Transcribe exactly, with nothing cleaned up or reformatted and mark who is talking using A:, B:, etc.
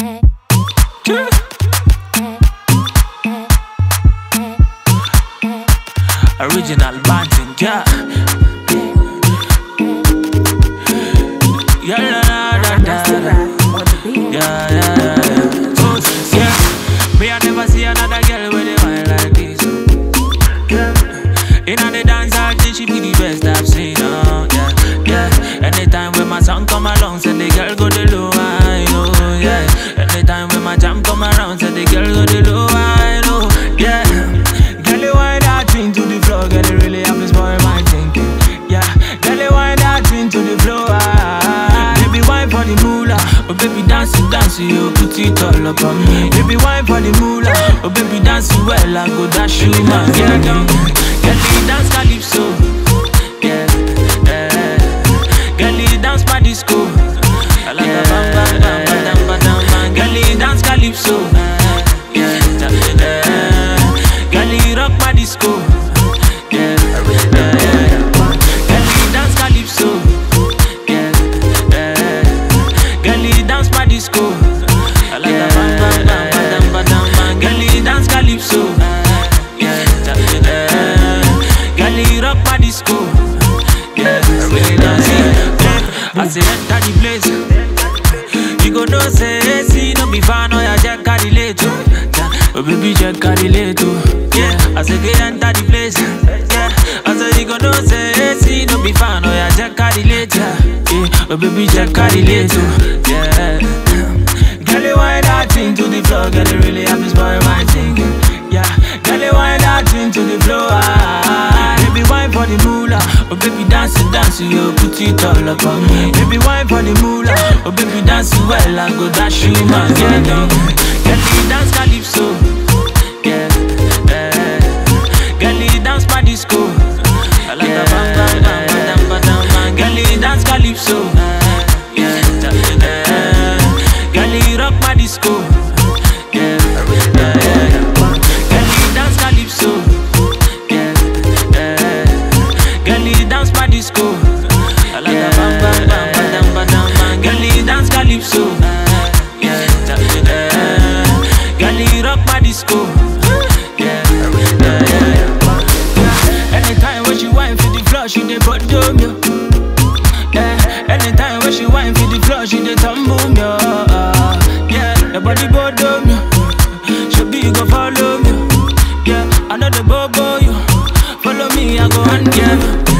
A: Original Banton, yeah. Yeah, yeah, yeah, yeah, yeah, yeah. Oh, yeah. Me I never see another girl with a mind like this. Yeah. In the dance, I think she be the best I've seen. Oh, yeah, yeah. Anytime when my song come along, say the girl go the low, I know, yeah. Anytime when my jam come around, say the girl go the low, I know, yeah. Girl, you wind that thing to the floor, girl, you really have to spoil my thinking, yeah. Girl, you wind that thing to the floor, ah. Baby, wine for the moolah, oh baby, dance it, dance it, you put it all up on me. Baby, wine for the moolah, oh baby, dance it well, I go dash you, man, yeah, girl, you dance Calypso, yeah, yeah. Girl, you dance my disco, I like a bam bam bam bam bam bam bam. Girl, you dance Calypso, yeah, yeah. Girl, you rock my disco, yeah, yeah, yeah. Girl, you dance Calypso, yeah, yeah. Girl, you dance my disco, I like a bam bam bam bam bam bam. Girl, you dance Calypso, yeah, yeah. Girl, you rock my disco, yeah, really dance it. I say enter the place, you go know say see no be fan or ya just carry late, oh baby just carry late, yeah. I say get enter the place, yeah. I say you go know say see no be fan or ya just carry late, yeah. Oh baby just carry late, yeah. Girl, you wind that thing to the floor, girl, you really have to spoil my thinking, yeah. Girl, you wind that thing to the floor, ah. Baby, wine for the moolah, oh baby, dance it, dance it, you put it all up on me. Baby, wine for the moolah, oh baby, dance it well, I go dash you, man, yeah. Girl, you dance Calypso, yeah, yeah. Girl, you dance my disco, I like a bam bam bam bam bam bam. Girl, you dance Calypso, yeah, yeah. Girl, you rock my disco, yeah, yeah, yeah. Girl, you dance Calypso, yeah, yeah. Girl, you dance my disco, I like a bam bam bam bam bam bam. Girl, you dance Calypso, yeah, yeah. Girl, you rock my disco, yeah, yeah, yeah. Anytime when she whine for the floor, she dey bottom me, yeah. Anytime when she whine for the floor, she dey tumble me, yeah. The body bottom me, she be go follow me, yeah. I know the bobo you, follow me, I go and yeah.